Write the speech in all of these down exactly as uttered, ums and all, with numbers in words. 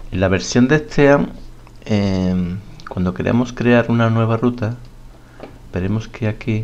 En la versión de Steam, eh, cuando queremos crear una nueva ruta, veremos que aquí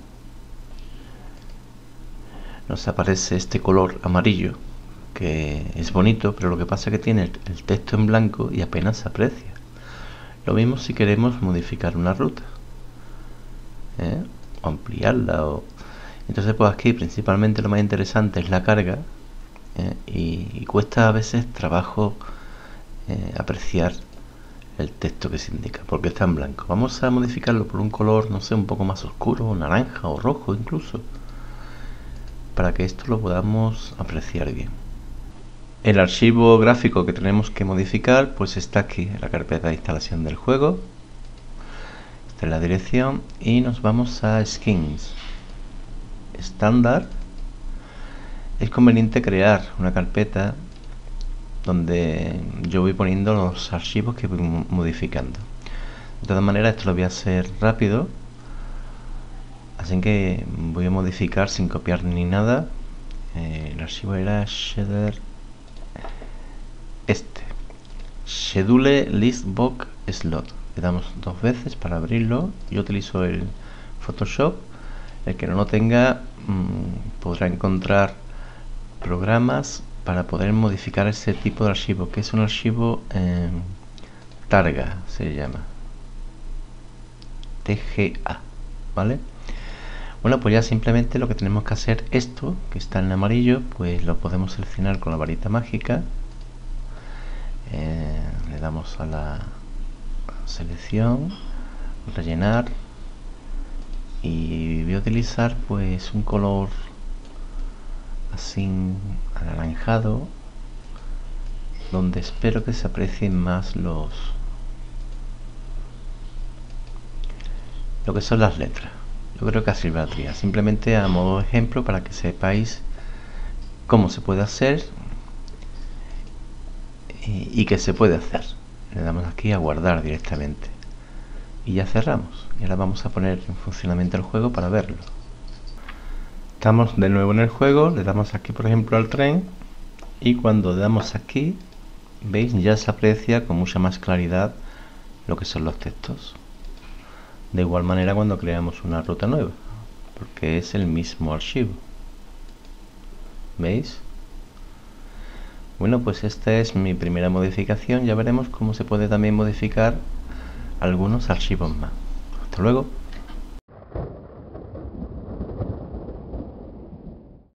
nos aparece este color amarillo, que es bonito, pero lo que pasa es que tiene el texto en blanco y apenas se aprecia. Lo mismo si queremos modificar una ruta, ¿eh? o ampliarla. O... Entonces, pues aquí principalmente lo más interesante es la carga, ¿eh? y, y cuesta a veces trabajo eh, apreciar el texto que se indica, porque está en blanco. Vamos a modificarlo por un color, no sé, un poco más oscuro, naranja o rojo incluso, para que esto lo podamos apreciar bien. El archivo gráfico que tenemos que modificar pues está aquí en la carpeta de instalación del juego. Esta es la dirección y nos vamos a skins, estándar. Es conveniente crear una carpeta donde yo voy poniendo los archivos que voy modificando. De todas maneras, esto lo voy a hacer rápido, así que voy a modificar sin copiar ni nada. Eh, el archivo era shader, este schedule list box slot. Le damos dos veces para abrirlo. Yo utilizo el Photoshop. El que no lo tenga mmm, podrá encontrar programas para poder modificar ese tipo de archivo, que es un archivo eh, targa, se llama T G A, ¿vale? Bueno, pues ya simplemente lo que tenemos que hacer, esto que está en amarillo, pues lo podemos seleccionar con la varita mágica. Eh, le damos a la selección, rellenar, y voy a utilizar pues un color así anaranjado, donde espero que se aprecien más los lo que son las letras. Yo creo que así valdría, simplemente a modo de ejemplo para que sepáis cómo se puede hacer y, y qué se puede hacer. Le damos aquí a guardar directamente y ya cerramos. Y ahora vamos a poner en funcionamiento el juego para verlo. Estamos de nuevo en el juego, le damos aquí por ejemplo al tren, y cuando le damos aquí, veis, ya se aprecia con mucha más claridad lo que son los textos. De igual manera cuando creamos una ruta nueva, porque es el mismo archivo. ¿Veis? Bueno, pues esta es mi primera modificación. Ya veremos cómo se puede también modificar algunos archivos más. Hasta luego.